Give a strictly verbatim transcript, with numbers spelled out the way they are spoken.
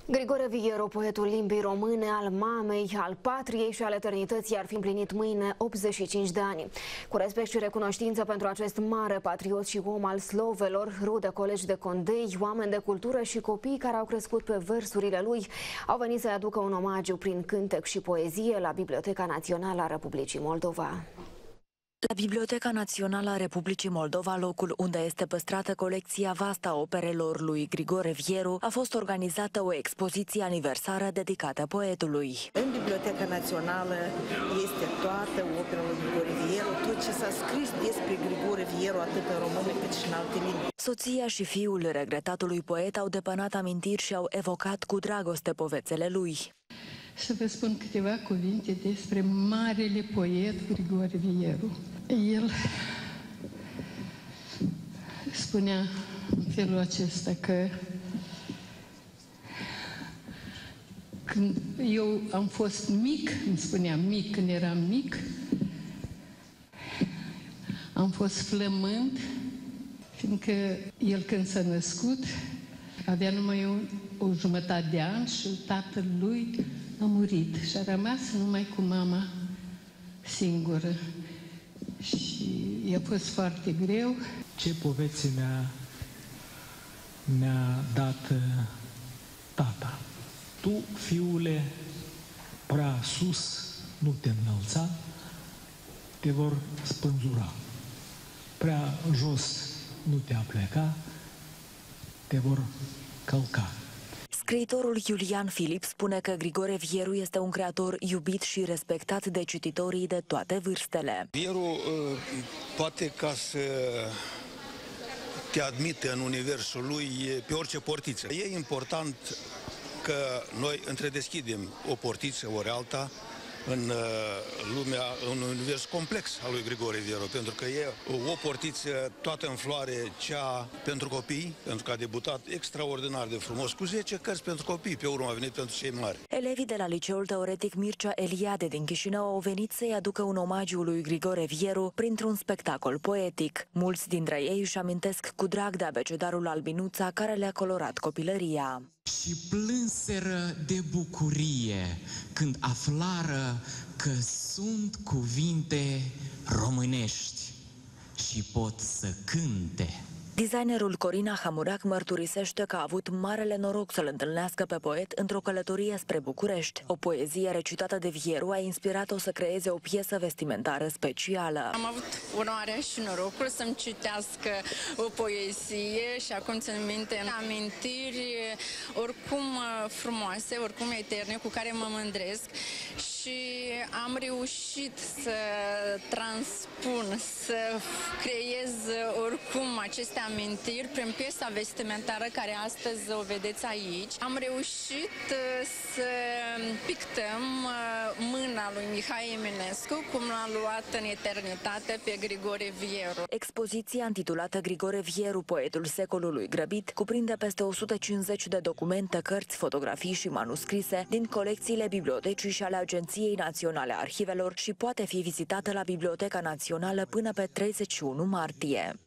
Grigore Vieru, poetul limbii române, al mamei, al patriei și al eternității, ar fi împlinit mâine optzeci și cinci de ani. Cu respect și recunoștință pentru acest mare patriot și om al slovelor, rude, colegi de condei, oameni de cultură și copii care au crescut pe versurile lui, au venit să-i aducă un omagiu prin cântec și poezie la Biblioteca Națională a Republicii Moldova. La Biblioteca Națională a Republicii Moldova, locul unde este păstrată colecția vastă a operelor lui Grigore Vieru, a fost organizată o expoziție aniversară dedicată poetului. În Biblioteca Națională este toată opera lui Grigore Vieru, tot ce s-a scris despre Grigore Vieru, atât în română cât și în alte limbi. Soția și fiul regretatului poet au depănat amintiri și au evocat cu dragoste povețele lui. Să vă spun câteva cuvinte despre marele poet Grigore Vieru. El spunea în felul acesta că când eu am fost mic, îmi spunea mic când eram mic, am fost flămând, fiindcă el când s-a născut avea numai o, o jumătate de an și tatăl lui a murit și a rămas numai cu mama singură. Și i-a fost foarte greu. Ce poveți mi-a mi-a dat tata. Tu, fiule, prea sus nu te înălța, te vor spânzura. Prea jos nu te apleca, te vor călca. Scriitorul Iulian Filip spune că Grigore Vieru este un creator iubit și respectat de cititorii de toate vârstele. Vieru poate ca să te admite în universul lui pe orice portiță. E important că noi întredeschidem o portiță ori alta în lumea, în univers complex al lui Grigore Vieru, pentru că e o portiță toată în floare, cea pentru copii, pentru că a debutat extraordinar de frumos, cu zece cărți pentru copii, pe urmă a venit pentru cei mari. Elevii de la Liceul Teoretic Mircea Eliade din Chișinău au venit să-i aducă un omagiu lui Grigore Vieru printr-un spectacol poetic. Mulți dintre ei își amintesc cu drag de abecedarul Albinuța care le-a colorat copilăria. Și plânseră de bucurie când aflară că sunt cuvinte românești și pot să cânte. Designerul Corina Hamurac mărturisește că a avut marele noroc să-l întâlnească pe poet într-o călătorie spre București. O poezie recitată de Vieru a inspirat-o să creeze o piesă vestimentară specială. Am avut onoarea și norocul să-mi citească o poezie și acum țin minte amintiri oricum frumoase, oricum eterne, cu care mă mândresc și am reușit să transpun, să creez oricum aceste amintiri prin piesa vestimentară care astăzi o vedeți aici. Am reușit să pictăm mâna lui Mihai Eminescu, cum l-a luat în eternitate pe Grigore Vieru. Expoziția intitulată Grigore Vieru, poetul secolului grăbit, cuprinde peste o sută cincizeci de documente, cărți, fotografii și manuscrise din colecțiile bibliotecii și ale Agenției Naționale a Arhivelor și poate fi vizitată la Biblioteca Națională până pe treizeci și unu martie.